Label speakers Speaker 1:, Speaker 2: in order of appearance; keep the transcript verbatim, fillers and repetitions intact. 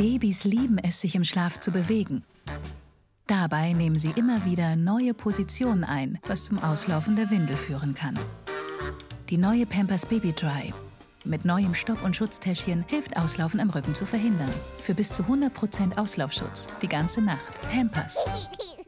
Speaker 1: Babys lieben es, sich im Schlaf zu bewegen. Dabei nehmen sie immer wieder neue Positionen ein, was zum Auslaufen der Windel führen kann. Die neue Pampers Baby Dry mit neuem Stopp- und Schutztäschchen hilft Auslaufen am Rücken zu verhindern. Für bis zu hundert Prozent Auslaufschutz die ganze Nacht. Pampers.